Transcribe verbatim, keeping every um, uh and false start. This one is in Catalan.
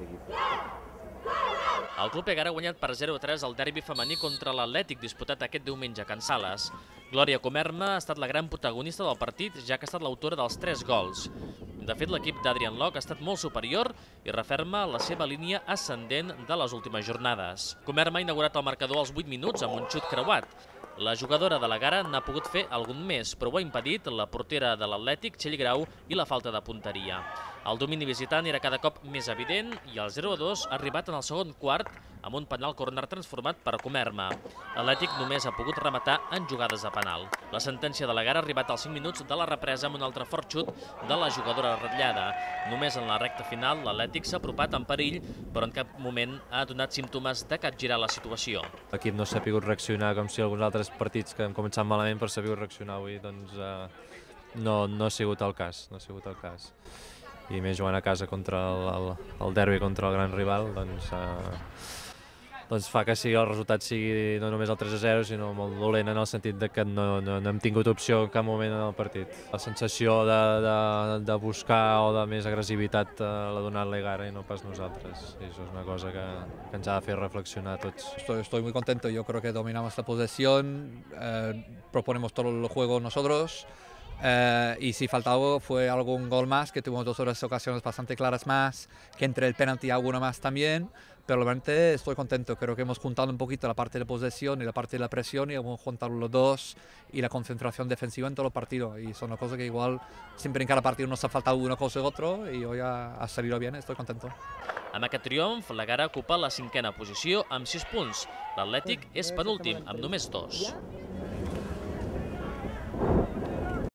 El Club Egara ha guanyat per zero a tres el derbi femení contra l'Atlètic disputat aquest diumenge a Can Sales. Glòria Comerma ha estat la gran protagonista del partit, ja que ha estat l'autora dels tres gols. De fet, l'equip d'Adrian Locke ha estat molt superior i referma la seva línia ascendent de les últimes jornades. Comerma ha inaugurat el marcador als vuit minuts amb un xut creuat. La jugadora de l'Egara n'ha pogut fer algun més, però ho ha impedit la portera de l'Atlètic, Txell Grau, i la falta de punteria. El domini visitant era cada cop més evident i el zero a dos ha arribat en el segon quart amb un penal córner transformat per Comerma. L'Atlètic només ha pogut rematar en jugades de penal. La sentència de l'Egara ha arribat als cinc minuts de la represa amb un altre fort xut de la jugadora ratllada. Només en la recta final l'Atlètic s'ha apropat en perill, però en cap moment ha donat símptomes de capgirar la situació. L'equip no s'ha sabut reaccionar com si alguns altres partits que han començat malament per saber reaccionar avui, doncs eh, no, no ha sigut el cas, no ha sigut el cas. I més jugant a casa contra el, el, el derbi contra el gran rival, doncs, eh, doncs fa que sigui, el resultat sigui no només el tres a zero, sinó molt dolent en el sentit de que no, no, no hem tingut opció en cap moment en el partit. La sensació de, de, de buscar o de més agressivitat eh, l'ha donat l'Egara i no pas nosaltres. I això és una cosa que, que ens ha de fer reflexionar a tots. Estoy, estoy muy contento, yo creo que dominamos la posesión, eh, proponemos todo el juego nosotros. Uh, y si faltaba fue algún gol más, que tuvimos dos otras ocasiones bastante claras más, que entre el penalti alguna más también, pero realmente estoy contento, creo que hemos juntado un poquito la parte de posesión y la parte de la presión y hemos juntado los dos y la concentración defensiva en todo el partido, y son una cosa que igual siempre en cada partido nos ha faltado una cosa u otro y hoy ha, ha salido bien, estoy contento. Amb aquest triomf, l'Egara ocupa la cinquena posició amb sis punts. L'Atlètic és penúltim amb només dos.